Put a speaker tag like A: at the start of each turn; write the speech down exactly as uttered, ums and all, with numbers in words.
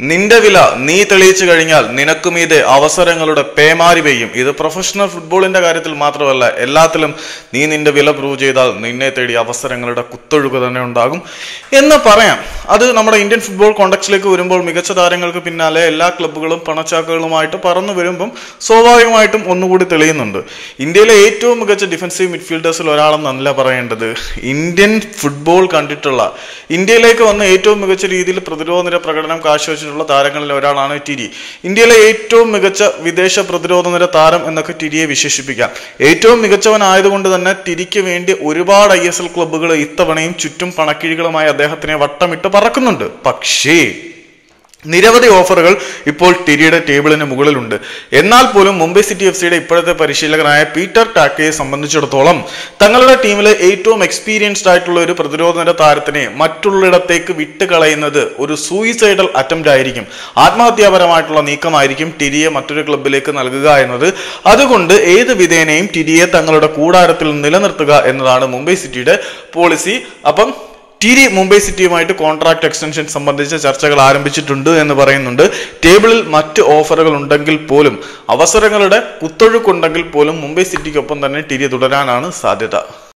A: നിന്റെ വില നീ തെളിയിച്ചു കഴിഞ്ഞാൽ നിനക്കുമീതെ അവസരങ്ങളുടെ പേമാരി പെയ്യും. ഇത് പ്രൊഫഷണൽ ഫുട്ബോളിന്റെ കാര്യത്തിൽ മാത്രമല്ല, എല്ലാത്തിലും നീ നിന്റെ വില പ്രൂവ് ചെയ്താൽ നിന്നെ തേടി അവസരങ്ങളുടെ കുത്തൊഴുക തന്നെ ഉണ്ടാകും എന്ന് പറയാം. അത് നമ്മുടെ ഇന്ത്യൻ ഫുട്ബോൾ കോണ്ടക്സ്റ്റിലേക്ക് വരുമ്പോൾ മികച്ച താരങ്ങൾക്ക് പിന്നാലെ എല്ലാ ക്ലബ്ബുകളും പണച്ചാക്കുകളുമായിട്ട് പറന്നു വരുമ്പം സ്വാഭാവികമായിട്ടും ഒന്നുകൂടി തെളിയുന്നുണ്ട്. ഇന്ത്യയിലെ ഏറ്റവും മികച്ച ഡിഫൻസീവ് മിഡ്ഫീൽഡേഴ്സിൽ ഒരാളെന്നല്ല പറയേണ്ടത്, ഇന്ത്യൻ ഫുട്ബോൾ കണ്ടിട്ടുള്ള ഇന്ത്യയിലേക്ക് വന്ന ഏറ്റവും മികച്ച രീതിയിൽ പ്രതിരോധ നിര പ്രകടനം കാഴ്ചവെച്ചിട്ടുള്ള താരങ്ങളിൽ ഒരാളാണ് ടിരി. ഇന്ത്യയിലെ ഏറ്റവും മികച്ച വിദേശ പ്രതിരോധ നിര താരം എന്നൊക്കെ ടിരിയെ വിശേഷിപ്പിക്കാം. ഏറ്റവും മികച്ചവനായതുകൊണ്ട് തന്നെ ടിരിക്ക് വേണ്ടി ഒരുപാട് ഐ എസ് എൽ ക്ലബ്ബുകൾ ഇത്തവണയും ചുറ്റും പണക്കിഴികളുമായി അദ്ദേഹത്തിനെ വട്ടമിട്ട് പറക്കുന്നുണ്ട്. പക്ഷേ നിരവധി ഓഫറുകൾ ഇപ്പോൾ ടിരിയുടെ ടേബിളിന് മുകളിലുണ്ട്. എന്നാൽ പോലും മുംബൈ സിറ്റി എഫ് സിയുടെ ഇപ്പോഴത്തെ പരിശീലകനായ പീറ്റർ ടാക്കയെ സംബന്ധിച്ചിടത്തോളം തങ്ങളുടെ ടീമിലെ ഏറ്റവും എക്സ്പീരിയൻസ്ഡ് ആയിട്ടുള്ള ഒരു പ്രതിരോധ നിര താരത്തിനെ മറ്റുള്ളിടത്തേക്ക് വിട്ടുകളയുന്നത് ഒരു സൂയിസൈഡൽ അറ്റംപ്റ്റ് ആയിരിക്കും, ആത്മഹത്യാപരമായിട്ടുള്ള നീക്കമായിരിക്കും ടിരിയെ മറ്റൊരു ക്ലബിലേക്ക് നൽകുക എന്നത്. അതുകൊണ്ട് ഏത് വിധേനയും ടിരിയെ തങ്ങളുടെ കൂടാരത്തിൽ നിലനിർത്തുക എന്നതാണ് മുംബൈ സിറ്റിയുടെ പോളിസി. അപ്പം ടിരി മുംബൈ സിറ്റിയുമായിട്ട് കോൺട്രാക്ട് എക്സ്റ്റൻഷൻ സംബന്ധിച്ച ചർച്ചകൾ ആരംഭിച്ചിട്ടുണ്ട് എന്ന് പറയുന്നുണ്ട്. ടേബിളിൽ മറ്റ് ഓഫറുകൾ ഉണ്ടെങ്കിൽ പോലും, അവസരങ്ങളുടെ കുത്തൊഴുക്കുണ്ടെങ്കിൽ പോലും മുംബൈ സിറ്റിക്കൊപ്പം തന്നെ ടിരി തുടരാനാണ് സാധ്യത.